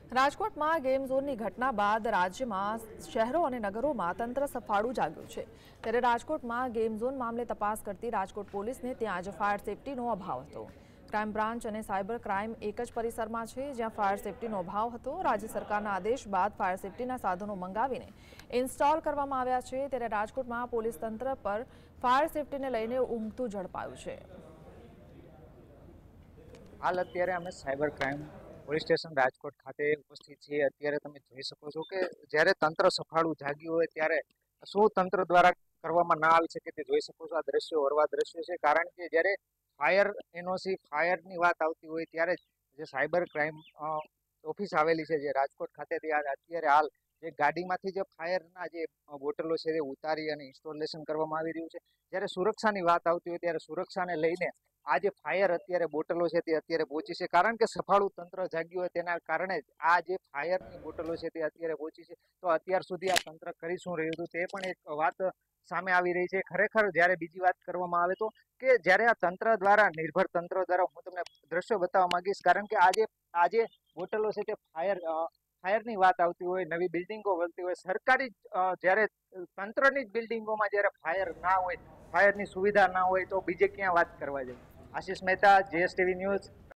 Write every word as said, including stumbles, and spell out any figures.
રાજકોટમાં ગેમ ઝોનની ઘટના બાદ રાજ્યમાં શહેરો અને નગરોમાં તંત્ર સફાળું જાગ્યું છે। ત્યારે રાજકોટમાં ગેમ ઝોન મામલે તપાસ કરતી રાજકોટ પોલીસને ત્યાં જ ફાયર સેફટીનો અભાવ હતો। ક્રાઇમ બ્રાન્ચ અને સાયબર ક્રાઇમ એક જ પરિસરમાં છે, જ્યાં ફાયર સેફટીનો અભાવ હતો। રાજ્ય સરકારના આદેશ બાદ ફાયર સેફટીના સાધનો મંગાવીને ઇન્સ્ટોલ કરવામાં આવ્યા છે। ત્યારે રાજકોટમાં પોલીસ તંત્ર પર ફાયર સેફટીને લઈને ઊંઘતું ઝડપાયું છે। હાલ અત્યારે અમે cyber crime police station Rajkot ખાતે ઉપસ્થિત છીએ। અત્યારે તમે જોઈ શકો છો કે જ્યારે તંત્ર સફાળું જાગ્યું હોય ત્યારે શું તંત્ર દ્વારા કરવામાં ના આવી શકે તે જોઈ શકો છો। આ દ્રશ્યો હરવા દ્રશ્યો છે, કારણ કે જ્યારે ફાયર એનઓસી ફાયરની વાત આવતી હોય ત્યારે જે સાયબર ક્રાઇમ ઓફિસ આવેલી છે જે રાજકોટ ખાતેથી અત્યારે હાલ જે ગાડીમાંથી જે ફાયરના જે બોટલો છે તે ઉતારી અને ઇન્સ્ટોલેશન કરવામાં આવી રહ્યું છે। જ્યારે સુરક્ષાની વાત આવતી હોય ત્યારે સુરક્ષાને લઈને આ જે ફાયર અત્યારે બોટલો છે તે અત્યારે પહોંચી છે, કારણ કે સફાળું તંત્ર જાગ્યું હોય તેના કારણે આ જે ફાયરની બોટલો છે તે અત્યારે પહોંચી છે। તો અત્યાર સુધી આ તંત્ર કરી શું રહ્યું હતું તે પણ એક વાત સામે આવી રહી છે। ખરેખર જ્યારે બીજી વાત કરવામાં આવે તો કે જ્યારે આ તંત્ર દ્વારા નિર્ભર તંત્ર દ્વારા હું તમને દ્રશ્યો બતાવવા માંગીશ, કારણ કે આજે આજે બોટલો છે તે ફાયર ફાયરની વાત આવતી હોય, નવી બિલ્ડિંગો બનતી હોય, સરકારી જ્યારે તંત્રની જ બિલ્ડિંગોમાં જ્યારે ફાયર ના હોય, ફાયરની સુવિધા ના હોય તો બીજે ક્યાં વાત કરવા જાય। Ashish Mehta, GSTV news,